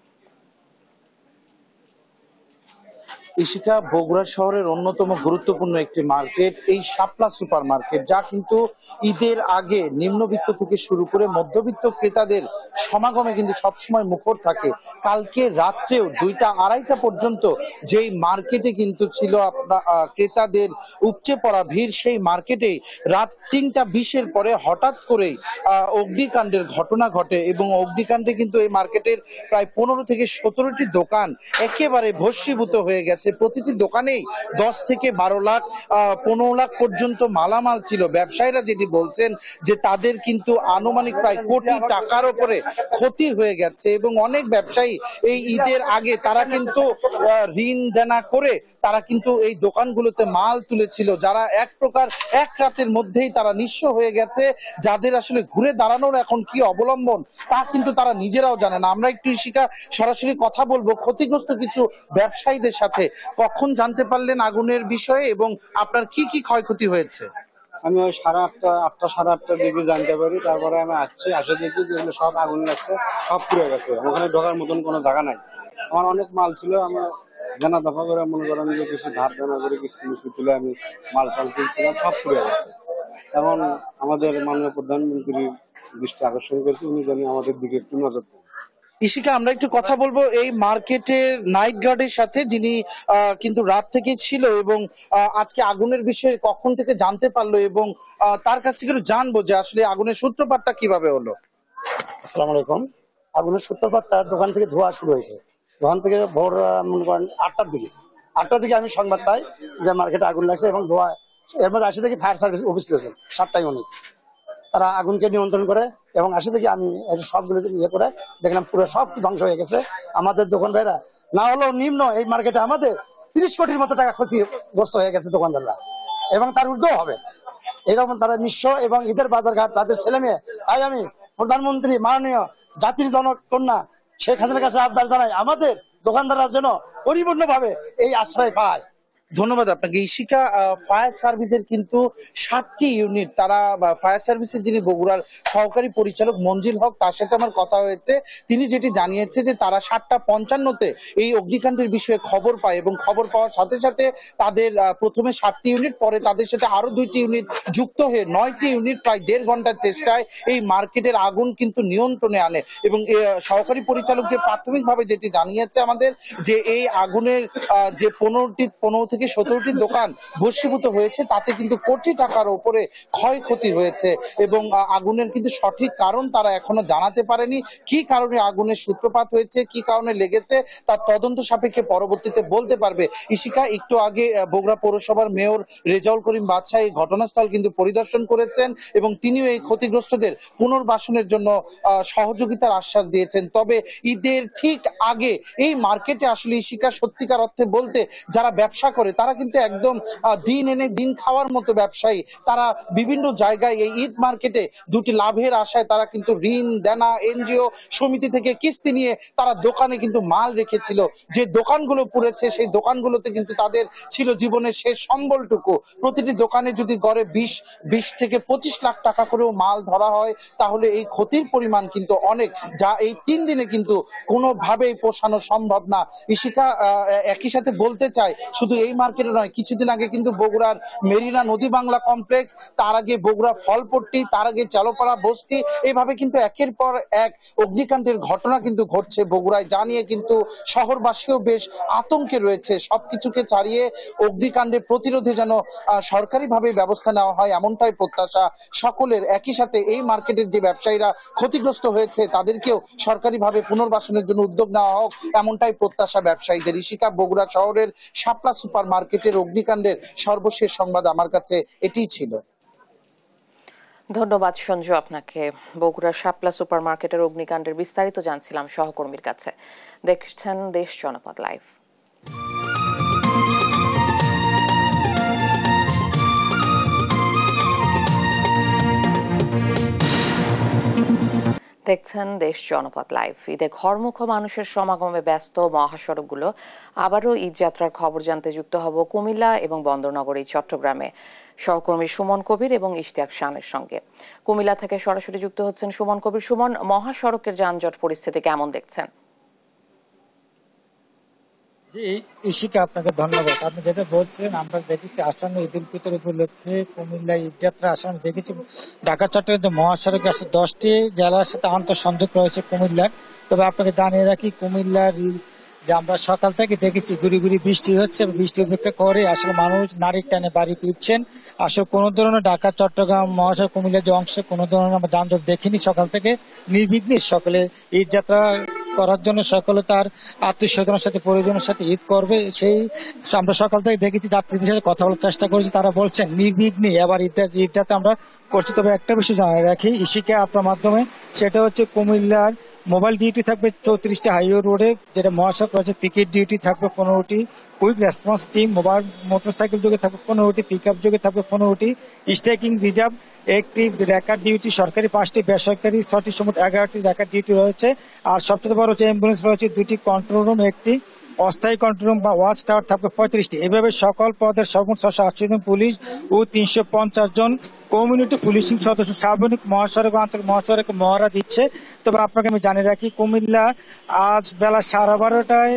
ইশিকা, বগুড়া শহরের অন্যতম গুরুত্বপূর্ণ একটি মার্কেট এই শাপলা সুপার মার্কেট, যা কিন্তু ঈদের আগে নিম্নবিত্ত থেকে শুরু করে মধ্যবিত্ত ক্রেতাদের সমাগমে কিন্তু সবসময় মুখর থাকে। কালকে রাত্রেও দুইটা আড়াইটা পর্যন্ত যেই মার্কেটে কিন্তু ছিল আপনার ক্রেতাদের উপচে পড়া ভিড়, সেই মার্কেটে রাত তিনটা বিশের পরে হঠাৎ করেই আহ অগ্নিকাণ্ডের ঘটনা ঘটে এবং অগ্নিকাণ্ডে কিন্তু এই মার্কেটের প্রায় পনেরো থেকে সতেরোটি দোকান একেবারে ভস্মীভূত হয়ে গেছে। প্রতিটি দোকানেই দশ থেকে বারো লাখ আহ পনেরো লাখ পর্যন্ত মালামাল ছিল। ব্যবসায়ীরা যেটি বলছেন যে তাদের কিন্তু আনুমানিক প্রায় কোটি টাকার উপরে ক্ষতি হয়ে গেছে এবং অনেক ব্যবসায়ী এই ঈদের আগে তারা কিন্তু ঋণ দেনা করে তারা কিন্তু এই দোকানগুলোতে মাল তুলেছিল, যারা এক প্রকার এক রাতের মধ্যেই তারা নিঃস্ব হয়ে গেছে। যাদের আসলে ঘুরে দাঁড়ানোর এখন কি অবলম্বন তা কিন্তু তারা নিজেরাও জানে না। আমরা একটু ইশিকা সরাসরি কথা বলবো ক্ষতিগ্রস্ত কিছু ব্যবসায়ীদের সাথে। কখন জানতে পারলেন আগুনের বিষয়ে এবং আপনার কি কি ক্ষয়ক্ষতি হয়েছে? আমি ওই সাড়ে আটটা আটটা সাড়ে আটটার দিকে জানতে পারি, তারপরে আমি আসছি, আসে দেখি যে সব আগুন লাগছে, সব পুড়ে গেছে, ওখানে ঢোকার মতন কোনো জায়গা নাই। আমার অনেক মাল ছিল, আমি দেনা দফা করে মনে করেন যে কিছু ধার দেনা করে কিস্তি মিস্তি তুলে আমি মাল টাল তুলছিলাম, সব পুড়ে গেছে। এবং আমাদের মাননীয় প্রধানমন্ত্রীর দৃষ্টি আকর্ষণ করেছে, উনি জানি আমাদের দিকে একটু নজর দেন। ইশিকা, আমরা একটু কথা বলবো এই মার্কেটের নাইট গার্ডের সাথে, যিনি কিন্তু রাত থেকে ছিল এবং আজকে আগুনের বিষয়ে কখন থেকে জানতে পারলো এবং তার কাছ থেকে একটু জানবো যে আসলে আগুনের সূত্রপাতটা কিভাবে হলো। আসসালামু আলাইকুম। আগুনের সূত্রপাতটা দোকান থেকে ধোয়া শুরু হয়েছে। দোকান থেকে ভোর মনে করেন আটটার দিকে আটটার দিকে আমি সংবাদ পাই যে মার্কেটে আগুন লাগছে এবং ধোয়া। এর মধ্যে আসে দেখি ফায়ার সার্ভিস অফিস রয়েছে সাতটায় উনি, তারা আগুনকে নিয়ন্ত্রণ করে এবং আসে দেখি আমি সবগুলো ইয়ে করে দেখলাম পুরো সব ধ্বংস হয়ে গেছে। আমাদের দোকান ভাইরা না হলেও নিম্ন এই মার্কেটে আমাদের তিরিশ কোটির মতো টাকা ক্ষতিগ্রস্ত হয়ে গেছে দোকানদাররা, এবং তার ঊর্ধ্বও হবে। এরকম তারা নিঃস্ব এবং ঈদের বাজার ঘাট তাদের ছেলে মেয়ে। তাই আমি প্রধানমন্ত্রী মাননীয় জাতির জনক কন্যা শেখ হাসিনার কাছে আবদার জানাই, আমাদের দোকানদাররা যেন পরিপূর্ণভাবে এই আশ্রয় পায়। ধন্যবাদ আপনাকে। ইশিকা, ফায়ার সার্ভিসের কিন্তু সাতটি ইউনিট, তারা ফায়ার সার্ভিসের যিনি বগুড়ার সহকারী পরিচালক মঞ্জিল হক, তার সাথে আমার কথা হয়েছে। তিনি যেটি জানিয়েছে যে তারা সাতটা পঞ্চান্নতে এই অগ্নিকাণ্ডের বিষয়ে খবর পায় এবং খবর পাওয়ার সাথে সাথে তাদের প্রথমে সাতটি ইউনিট, পরে তাদের সাথে আরো দুইটি ইউনিট যুক্ত হয়ে নয়টি ইউনিট প্রায় দেড় ঘন্টার চেষ্টায় এই মার্কেটের আগুন কিন্তু নিয়ন্ত্রণে আনে। এবং সহকারী পরিচালক যে প্রাথমিকভাবে যেটি জানিয়েছে আমাদের, যে এই আগুনের যে পনেরোটি পনেরো থেকে সতেরোটি দোকান ভস্মীভূত হয়েছে, তাতে কিন্তু কোটি টাকার উপরে ক্ষয়ক্ষতি হয়েছে এবং আগুনের কিন্তু সঠিক কারণ তারা এখনো জানাতে পারেনি। কি কারণে আগুনের সূত্রপাত হয়েছে, কি কারণে লেগেছে, তার তদন্ত সাপেক্ষে পরবর্তীতে বলতে পারবে। ইশিকা, একটু আগে বগুড়া পৌরসভার মেয়র রেজাউল করিম বাদশা এই ঘটনাস্থল কিন্তু পরিদর্শন করেছেন এবং তিনিও এই ক্ষতিগ্রস্তদের পুনর্বাসনের জন্য সহযোগিতার আশ্বাস দিয়েছেন। তবে ঈদের ঠিক আগে এই মার্কেটে আসলে ইশিকা সত্যিকার অর্থে বলতে যারা ব্যবসা করে তারা কিন্তু একদম দিন এনে দিন খাওয়ার মতো ব্যবসায়ী। তারা বিভিন্ন জায়গায় এই ঈদ মার্কেটে দুটি লাভের আশায় তারা কিন্তু ঋণ দেনা এনজিও সমিতি থেকে কিস্তি নিয়ে তারা দোকানে কিন্তু মাল রেখেছিল। যে দোকানগুলো পুড়েছে সেই দোকানগুলোতে কিন্তু তাদের ছিল জীবনের শেষ সম্বলটুকু। প্রতিটি দোকানে যদি গড়ে বিশ বিশ থেকে পঁচিশ লাখ টাকা করেও মাল ধরা হয়, তাহলে এই ক্ষতির পরিমাণ কিন্তু অনেক, যা এই তিন দিনে কিন্তু কোনোভাবেই পোষানো সম্ভব না। ইশিকা, একই সাথে বলতে চাই শুধু এই মার্কেটে নয়, কিছুদিন আগে কিন্তু বগুড়ার মেরিনা নদী বাংলা কমপ্লেক্স, তার আগে বগুড়া ফলপট্টি, তার আগে চালপাড়া বস্তি, এইভাবে কিন্তু একের পর এক অগ্নিকাণ্ডের ঘটনা কিন্তু ঘটছে বগুড়ায়, জানিয়ে কিন্তু শহরবাসীও বেশ আতঙ্কে রয়েছে। সবকিছুকে ছাড়িয়ে অগ্নিকাণ্ডের প্রতিরোধে যেন সরকারিভাবে ব্যবস্থা নেওয়া হয়, এমনটাই প্রত্যাশা সকলের। একই সাথে এই মার্কেটের যে ব্যবসায়ীরা ক্ষতিগ্রস্ত হয়েছে তাদেরকেও সরকারিভাবে পুনর্বাসনের জন্য উদ্যোগ নেওয়া হোক, এমনটাই প্রত্যাশা ব্যবসায়ীদের। ইশিকা, বগুড়া শহরের শাপলা সুপার মার্কেটের অগ্নিকাণ্ডের সর্বশেষ সংবাদ আমার কাছে এটিই ছিল। ধন্যবাদ সঞ্জু আপনাকে। বগুড়া শাপলা সুপার মার্কেটের অগ্নিকাণ্ডের বিস্তারিত জানছিলাম সহকর্মীর কাছে। দেখছেন দেশ জনপদ লাইভ। দেখছেন দেশ জনপদ লাইভ। ঈদে ঘরমুখ মানুষের সমাগমে ব্যস্ত মহাসড়কগুলো আবারও ঈদ যাত্রার খবর জানতে যুক্ত হব কুমিল্লা এবং বন্দরনগরী চট্টগ্রামে সহকর্মী সুমন কবির এবং ইশতিয়াক শানের সঙ্গে। কুমিল্লা থেকে সরাসরি যুক্ত হচ্ছেন সুমন কবির। সুমন, মহাসড়কের যানজট পরিস্থিতি কেমন দেখছেন? জি ইশিকা, আপনাকে ধন্যবাদ। আপনি যেটা বলছেন, আমরা দেখেছি আসন্ন ঈদ উল ফিতর উপলক্ষে কুমিল্লা ঈদ যাত্রা আসন্ন দেখেছি ঢাকা চট্টগ্রাম মহাসড়কে আসে দশটি জেলার সাথে আন্তঃসংযোগ রয়েছে কুমিল্লার। তবে আপনাকে জানিয়ে রাখি, কুমিল্লার যে আমরা সকাল থেকে দেখেছি গুড়ি গুড়ি বৃষ্টি হচ্ছে, বৃষ্টি উপেক্ষা করে আসলে মানুষ নারীর টানে বাড়ি ফিরছেন। আসলে কোনো ধরনের ঢাকা চট্টগ্রাম মহাসড়ক কুমিল্লা যে অংশে কোনো ধরনের আমরা যানজট দেখিনি। সকাল থেকে নির্বিঘ্নে সকলে ঈদ যাত্রা করার জন্য সকলে তার আত্মীয় স্বজনের সাথে পরিজনের সাথে ঈদ করবে, সেই আমরা সকাল থেকে দেখেছি। যাত্রীদের সাথে কথা বলার চেষ্টা করেছি, তারা বলছেন নির্বিঘ্নে আবার ঈদ ঈদ যাত্রা আমরা করছি। তবে একটা বিষয় জানিয়ে রাখি ইশিকা আপনার মাধ্যমে, সেটা হচ্ছে কুমিল্লার মোবাইল ডিউটি থাকবে চৌত্রিশটি হাইওয়ে রোডে, যেটা মহাসড়ক রয়েছে। পিকেট ডিউটি থাকবে পনেরোটি, quick response team mobile motorcycle যোগে থাকবে পনেরোটি, পিক আপ যোগে থাকবে পনেরোটি, স্ট্রাইকিং রিজার্ভ একটি, রেকার ডিউটি সরকারি পাঁচটি, বেসরকারি ছটি, সমুদ্র এগারোটি রেকার ডিউটি রয়েছে। আর সবচেয়ে বড় হচ্ছে অ্যাম্বুলেন্স রয়েছে দুটি, কন্ট্রোল রুম একটি, অস্থায়ী কন্ট্রোল রুম বা ওয়াচ টাওয়ার থাকবে পঁয়ত্রিশটি। এভাবে সকল পদের সর্বমোট ছশো আশি জন পুলিশ ও তিনশো পঞ্চাশ জন কমিউনিটি পুলিশিং সদস্য সার্বজনিক মহাসড়ক আন্তরিক মহাসড়কে মহড়া দিচ্ছে। তবে আপনাকে আমি জানিয়ে রাখি, কুমিল্লা আজ বেলা সাড়ে বারোটায়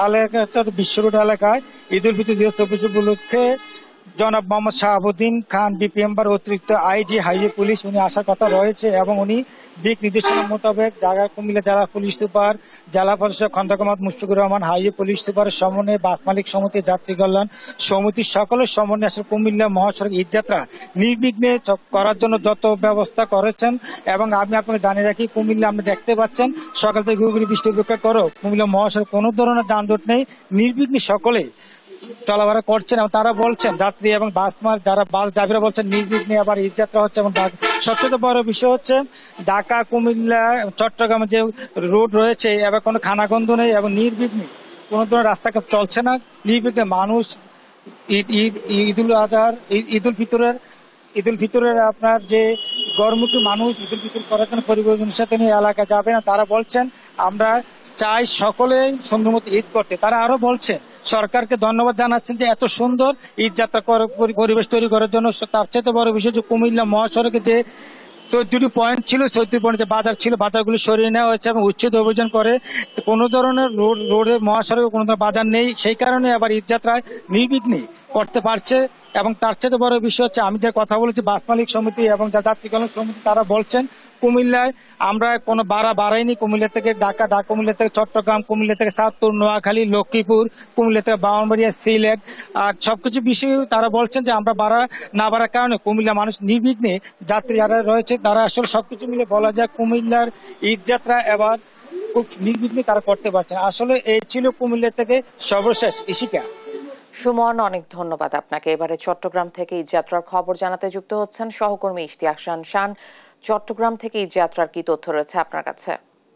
বিশ্ব রোড এলাকায় ঈদ উল ফিতর দুই হাজার চব্বিশ উপলক্ষে জনাব মোহাম্মদ শাহাবুদ্দিন খান বিপিএমবার অতিরিক্ত আইজি হাইওয়ে পুলিশ উনি আসার কথা রয়েছে এবং উনি দিক নির্দেশনা মোতাবেক ঢাকা কুমিল্লা জেলা পুলিশ সুপার, জেলা প্রশাসক খন্দকার মোহাম্মদ মুশফিকুর রহমান, হাইওয়ে পুলিশ সুপারের সমন্বয়ে বাস মালিক সমিতি, যাত্রী কল্যাণ সমিতির সকলের সমন্বয়ে আসলে কুমিল্লা মহাসড়ক ঈদ যাত্রা নির্বিঘ্নে করার জন্য যত ব্যবস্থা করেছেন। এবং আমি আপনাকে জানিয়ে রাখি, কুমিল্লা আপনি দেখতে পাচ্ছেন সকাল থেকে গুড়ি বৃষ্টি উপেক্ষা করো কুমিল্লা মহাসড়ক কোনো ধরনের যানজট নেই, নির্বিঘ্নে সকলে চলাফেরা করছেন। এবং তারা বলছেন, যাত্রী এবং বাস মাল যারা বাস ড্রাইভাররা বলছেন নির্বিঘ্নে আবার ঈদ যাত্রা হচ্ছে। এবং সবচেয়ে বড় বিষয় হচ্ছে ঢাকা কুমিল্লা চট্টগ্রামে যে রোড রয়েছে এবার কোনো খানাগন্ধ নেই এবং নির্বিঘ্নে কোনো ধরনের রাস্তাঘাট চলছে না। নির্বিঘ্নে মানুষ ঈদ ঈদ ঈদ উল আজহার ঈদ উল ফিতরের ঈদ উল ফিতরের আপনার যে গরমুখী মানুষ ঈদ উল ফিতর করার জন্য পরিবারের সাথে নিয়ে এলাকায় যাবে না। তারা বলছেন আমরা চাই সকলেই সুন্দর মতো ঈদ করতে। তারা আরো বলছেন সরকারকে ধন্যবাদ জানাচ্ছেন যে এত সুন্দর ঈদ যাত্রা পরিবেশ তৈরি করার জন্য। তার চেয়ে বড় বিষয় যে কুমিল্লা মহাসড়কে যে চোদ্দটি পয়েন্ট ছিল, চোদ্দটি পয়েন্ট যে বাজার ছিল, বাজারগুলি সরিয়ে নেওয়া হয়েছে এবং উচ্ছেদ অভিযান করে কোনো ধরনের রোড রোডের মহাসড়কে কোনো ধরনের বাজার নেই। সেই কারণে আবার ঈদ যাত্রায় নির্বিঘ্নে করতে পারছে। এবং তার চেয়ে বড় বিষয় হচ্ছে আমি যে কথা বলেছি বাস মালিক সমিতি এবং যাত্রী কল্যাণ সমিতি, তারা বলছেন কুমিল্লায় আমরা কোনো ভাড়া বাড়াইনি। কুমিল্লা থেকে ঢাকা, ঢাকা কুমিল্লা থেকে চট্টগ্রাম, কুমিল্লা থেকে সাতপুর, নোয়াখালী, লক্ষ্মীপুর, কুমিল্লা থেকে ব্রাহ্মণবাড়িয়া, সিলেট আর সবকিছু বিষয়ে তারা বলছেন যে আমরা ভাড়া না বাড়ার কারণে কুমিল্লা মানুষ নির্বিঘ্নে যাত্রী যারা রয়েছে তারা আসলে সবকিছু মিলে বলা যায় কুমিল্লার ঈদ যাত্রা এবার খুব নির্বিঘ্নে তারা করতে পারছেন। আসলে এই ছিল কুমিল্লা থেকে সর্বশেষ ইশিকা। সুমন, অনেক ধন্যবাদ আপনাকে। এবারে চট্টগ্রাম থেকে ঈদ যাত্রার খবর জানাতে যুক্ত হচ্ছেন সহকর্মী ইশতিয়াক শান। শান, চট্টগ্রাম থেকে ঈদ যাত্রার কি তথ্য রয়েছে আপনার কাছে?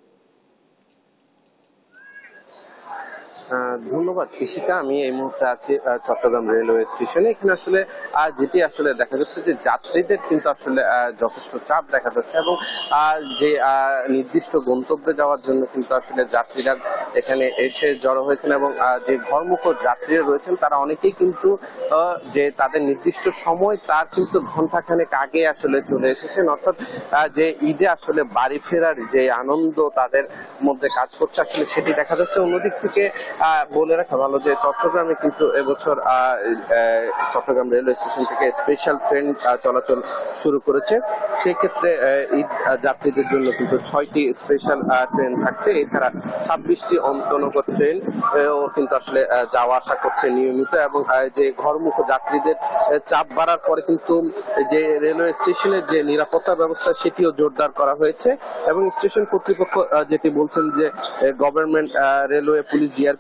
ধন্যবাদ কৃষিকা। আমি এই মুহূর্তে আছি চট্টগ্রাম রেলওয়ে স্টেশনে। এখানে আসলে যেটি আসলে দেখা যাচ্ছে যে যাত্রীদের কিন্তু আসলে যথেষ্ট চাপ দেখা যাচ্ছে এবং যে নির্দিষ্ট গন্তব্যে যাওয়ার জন্য কিন্তু আসলে যাত্রীরা এখানে এসে জড়ো হয়েছেন এবং যে ঘরমুখ যাত্রীরা রয়েছেন তারা অনেকেই কিন্তু যে তাদের নির্দিষ্ট সময় তার কিন্তু ঘন্টাখানেক আগে আসলে চলে এসেছেন। অর্থাৎ যে ঈদে আসলে বাড়ি ফেরার যে আনন্দ তাদের মধ্যে কাজ করছে আসলে সেটি দেখা যাচ্ছে। অন্যদিক থেকে বলে রাখা ভালো যে চট্টগ্রামে কিন্তু এবছর চট্টগ্রাম রেলওয়ে স্টেশন থেকে স্পেশাল ট্রেন চলাচল শুরু করেছে। সেক্ষেত্রে ঈদ যাত্রীদের জন্য কিন্তু ছয়টি স্পেশাল ট্রেন থাকছে। এছাড়া ছাব্বিশটি অন্তনগর ট্রেন ও কিন্তু আসলে যাওয়া আসা করছে নিয়মিত। এবং যে ঘরমুখ যাত্রীদের চাপ বাড়ার পরে কিন্তু যে রেলওয়ে স্টেশনের যে নিরাপত্তা ব্যবস্থা সেটিও জোরদার করা হয়েছে। এবং স্টেশন কর্তৃপক্ষ যেটি বলছেন যে গভর্নমেন্ট রেলওয়ে পুলিশ জিআরপি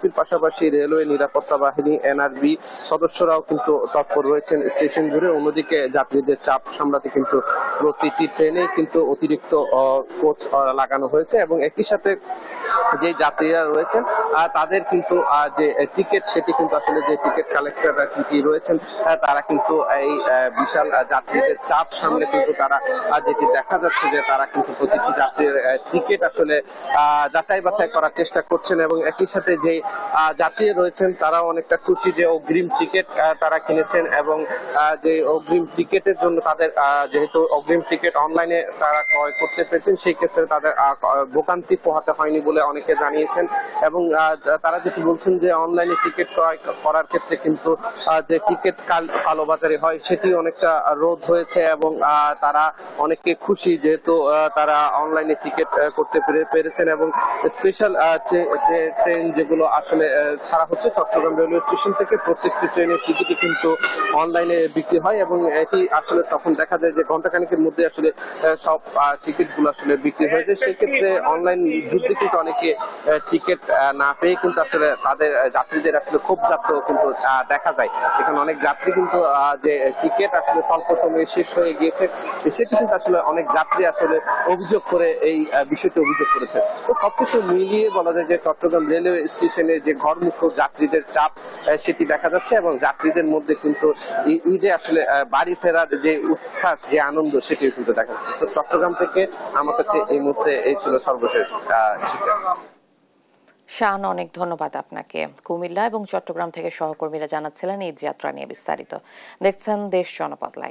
বিজিবির পাশাপাশি রেলওয়ে নিরাপত্তা বাহিনী এনআরবি সদস্যরাও কিন্তু তৎপর রয়েছেন স্টেশন জুড়ে। অন্যদিকে যাত্রীদের চাপ সামলাতে কিন্তু প্রতিটি ট্রেনে কিন্তু অতিরিক্ত কোচ লাগানো হয়েছে এবং একই সাথে যে যাত্রীরা রয়েছেন তাদের কিন্তু যে টিকিট সেটি কিন্তু আসলে যে টিকিট কালেক্টর রয়েছেন তারা কিন্তু এই বিশাল যাত্রীদের চাপ সামলে কিন্তু তারা যেটি দেখা যাচ্ছে যে তারা কিন্তু প্রতিটি যাত্রীর টিকিট আসলে যাচাই বাছাই করার চেষ্টা করছেন এবং একই সাথে যে যাত্রী রয়েছেন তারাও অনেকটা খুশি যে অগ্রিম টিকিট তারা কিনেছেন এবং যে অগ্রিম টিকিটের জন্য তাদের যেহেতু অগ্রিম টিকিট অনলাইনে তারা ক্রয় করতে পেরেছেন সেই ক্ষেত্রে তাদের ভোগান্তি পোহাতে হয়নি বলে অনেকে জানিয়েছেন এবং তারা যেটি বলছেন যে অনলাইনে টিকিট ক্রয় করার ক্ষেত্রে কিন্তু যে টিকিট কালোবাজারি হয় সেটি অনেকটা রোধ হয়েছে এবং তারা অনেকে খুশি যেহেতু তারা অনলাইনে টিকিট করতে পেরেছেন এবং স্পেশাল ট্রেন যেগুলো আসলে ছাড়া হচ্ছে চট্টগ্রাম রেলওয়ে স্টেশন থেকে প্রত্যেকটি ট্রেনের টিকিটই কিন্তু অনলাইনে বিক্রি হয় এবং এটি আসলে তখন দেখা যায় যে ঘন্টাখানেকের মধ্যে আসলে সব টিকিট গুলো আসলে বিক্রি হয়ে যায়। সেক্ষেত্রে অনলাইন যুদ্ধে কিন্তু অনেকে টিকিট না পেয়ে কিন্তু আসলে তাদের যাত্রীদের আসলে খুব যাত্রা কিন্তু দেখা যায়। এখানে অনেক যাত্রী কিন্তু যে টিকিট আসলে স্বল্প সময়ে শেষ হয়ে গিয়েছে সেটি কিন্তু আসলে অনেক যাত্রী আসলে অভিযোগ করে এই বিষয়টি অভিযোগ করেছে। তো সবকিছু মিলিয়ে বলা যায় যে চট্টগ্রাম রেলওয়ে স্টেশনে যে ঘরমুখো যাত্রীদের চাপ সেটি দেখা যাচ্ছে এবং যাত্রীদের মধ্যে কিন্তু ঈদে আসলে বাড়ি ফেরার যে উচ্ছ্বাস যে আনন্দ সেটিও কিন্তু দেখা যাচ্ছে। তো চট্টগ্রাম থেকে আমার কাছে এই মুহূর্তে এই ছিল সর্বশেষ শিক্ষা। শাহান, অনেক ধন্যবাদ আপনাকে। কুমিল্লা এবং চট্টগ্রাম থেকে সহকর্মীরা জানাচ্ছিলেন ঈদ যাত্রা নিয়ে বিস্তারিত। দেখছেন দেশ জনপদ লাইভ।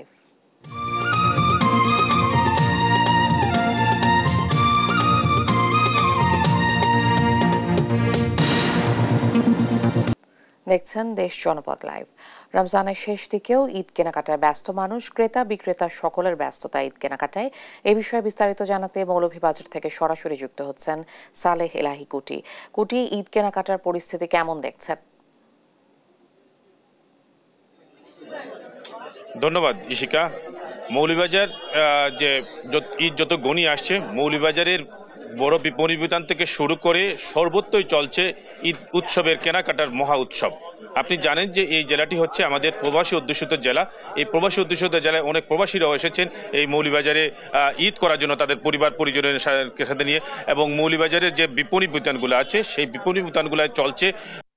দেখছেন দেশ জনপদ লাইভ। রমজানের শেষ দিকেও ঈদ কেনাকাটায় ব্যস্ত মানুষ, ক্রেতা বিক্রেতা সকলের ব্যস্ততা ঈদ কেনাকাটায়। এ বিষয়ে বিস্তারিত জানাতে মৌলভীবাজার থেকে সরাসরি যুক্ত হচ্ছেন সালেহ এলাহি কুটি। কুটি, ঈদ কেনাকাটার পরিস্থিতি কেমন দেখছেন? ধন্যবাদ ইশিকা। মৌলভীবাজার যে ঈদ যত গণিয়ে আসছে, মৌলভীবাজারের বড় বিপণিবিতান থেকে শুরু করে সর্বত্রই চলছে ঈদ উৎসবের কেনাকাটার মহা উৎসব। আপনি জানেন যে এই জেলাটি হচ্ছে আমাদের প্রবাসী অধ্যুষিত জেলা। এই প্রবাসী অধ্যুষিত জেলায় অনেক প্রবাসীরাও এসেছেন এই মৌলভীবাজারে ঈদ করার জন্য তাদের পরিবার পরিজনের সাথে নিয়ে, এবং মৌলভীবাজারের যে বিপণী বিতানগুলো আছে সেই বিপণী বিতানগুলোয় চলছে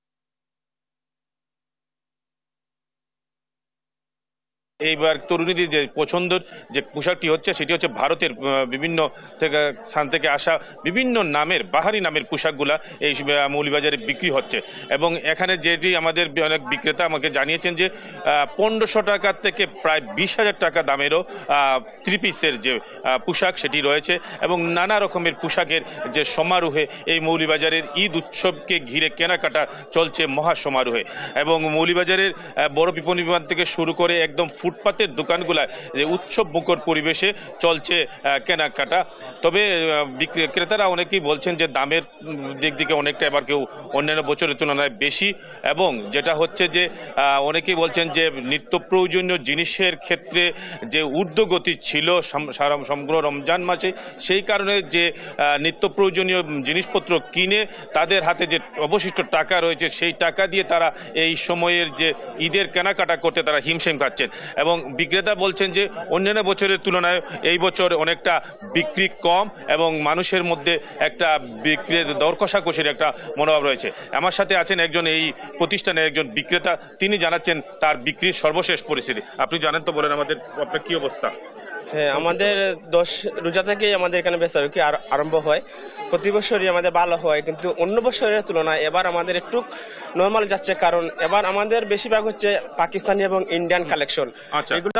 এইবার তরুণীদের যে পছন্দের যে পোশাকটি হচ্ছে সেটি হচ্ছে ভারতের বিভিন্ন থেকে স্থান থেকে আসা বিভিন্ন নামের বাহারি নামের পোশাকগুলা এই মৌলভীবাজারে বিক্রি হচ্ছে। এবং এখানে যেটি আমাদের অনেক বিক্রেতা আমাকে জানিয়েছেন যে পনেরোশো টাকা থেকে প্রায় বিশ হাজার টাকা দামেরও থ্রি পিসের যে পোশাক সেটি রয়েছে এবং নানা রকমের পোশাকের যে সমারোহে এই মৌলভীবাজারের ঈদ উৎসবকে ঘিরে কেনাকাটা চলছে মহা সমারোহে। এবং মৌলভীবাজারের বড় বিপণী বিমান থেকে শুরু করে একদম ফুটপাতের দোকানগুলায় যে উৎসব মুখর পরিবেশে চলছে কেনাকাটা। তবে ক্রেতারা অনেকেই বলছেন যে দামের দিক দিকে অনেকটা এবার কেউ অন্যান্য বছরের তুলনায় বেশি, এবং যেটা হচ্ছে যে অনেকেই বলছেন যে নিত্য প্রয়োজনীয় জিনিসের ক্ষেত্রে যে ঊর্ধ্বগতি ছিল সমগ্র রমজান মাসে, সেই কারণে যে নিত্য প্রয়োজনীয় জিনিসপত্র কিনে তাদের হাতে যে অবশিষ্ট টাকা রয়েছে সেই টাকা দিয়ে তারা এই সময়ের যে ঈদের কেনাকাটা করতে তারা হিমশিম খাচ্ছেন। এবং বিক্রেতা বলছেন যে অন্যান্য বছরের তুলনায় এই বছর অনেকটা বিক্রি কম এবং মানুষের মধ্যে একটা বিক্রি দর কষাকষির একটা মনোভাব রয়েছে। আমার সাথে আছেন একজন এই প্রতিষ্ঠানের একজন বিক্রেতা, তিনি জানাচ্ছেন তার বিক্রির সর্বশেষ পরিস্থিতি। আপনি জানেন তো, বলেন আমাদের আপনার কি অবস্থা? হ্যাঁ, আমাদের দশ রোজা থেকেই আমাদের এখানে বেচাবিক্রি আরম্ভ হয়। প্রতি বছরই আমাদের ভালো হয়, কিন্তু অন্য বছরের তুলনায় এবার আমাদের একটু নর্মাল যাচ্ছে, কারণ এবার আমাদের বেশিরভাগ হচ্ছে পাকিস্তানি এবং ইন্ডিয়ান কালেকশন। আচ্ছা, এগুলো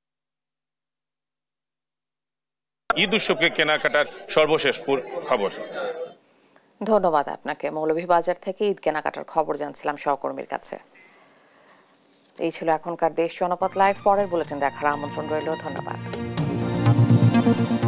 ঈদ উৎসবকে কেনাকাটার সর্বশেষ খবর। ধন্যবাদ আপনাকে। মৌলভীবাজার থেকে ঈদ কেনাকাটার খবর জানছিলাম সহকর্মীর কাছে। এই ছিল এখনকার দেশ জনপদ লাইভ। পরের বুলেটিন দেখার আমন্ত্রণ রইল। ধন্যবাদ।